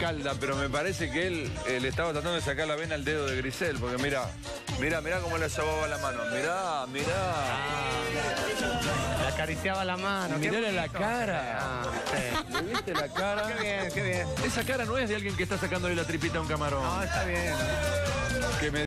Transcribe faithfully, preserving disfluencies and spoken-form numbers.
Escalda, pero me parece que él eh, le estaba tratando de sacar la vena al dedo de Grisel, porque mira, mira, mira cómo le sobaba la mano. Mirá, mirá. Ah, le acariciaba la mano. Mirale la cara. Ah, sí. ¿Le viste la cara? Qué bien, qué bien. Esa cara no es de alguien que está sacándole la tripita a un camarón. No, está bien. Que me